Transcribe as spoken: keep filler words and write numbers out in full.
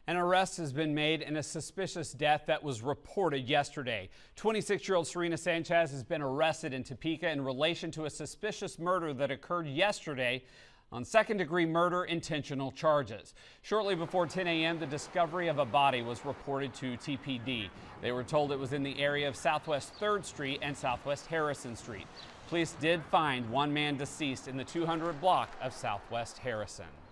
An arrest has been made in a suspicious death that was reported yesterday. twenty-six-year-old Serena Sanchez has been arrested in Topeka in relation to a suspicious murder that occurred yesterday on second-degree murder intentional charges. Shortly before ten a m, the discovery of a body was reported to T P D. They were told it was in the area of Southwest third Street and Southwest Harrison Street. Police did find one man deceased in the two hundred block of Southwest Harrison.